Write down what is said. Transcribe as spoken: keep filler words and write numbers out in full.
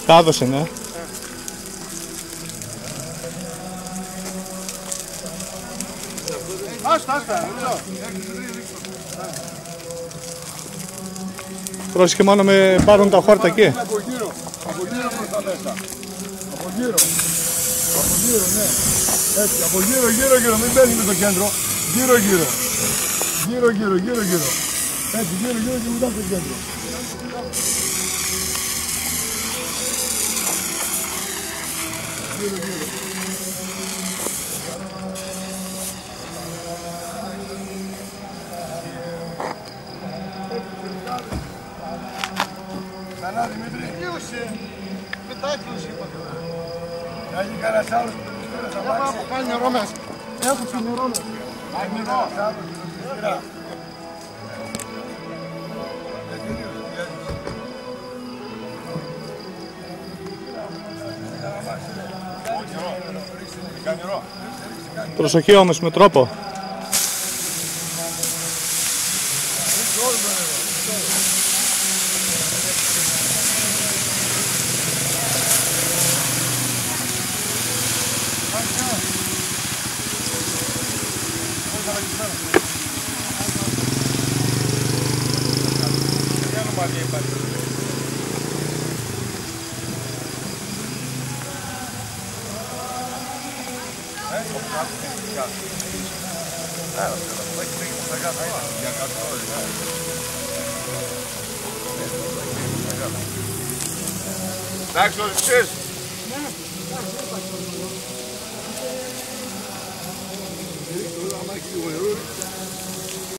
Κάδωσε, ναι. Άστα, άστα, Πρόσεχε μόνο με πάρουν τα χόρτα εκεί. Από γύρω, από γύρω προς τα μέσα. Από γύρω. Από γύρω, ναι. Έτσι, από γύρω, γύρω, γύρω, μην μπαίνει με το κέντρο. Γύρω, γύρω. Γύρω, γύρω, γύρω, γύρω. Έτσι, γύρω, γύρω και μετά στο κέντρο. Γύρω, γύρω. Καλά, Δημήτρη. Ήλωσε. Πετάκλωσε, είπα. Έχει κανένας άλλος που τους πήρες αμάξι. Έχω κάνει νερό μέσα. Έχω το νερό μέσα. Έχει νερό. Προσοχή όμως, με τρόπο. Εντάξει, το ζητήσεις. Ναι,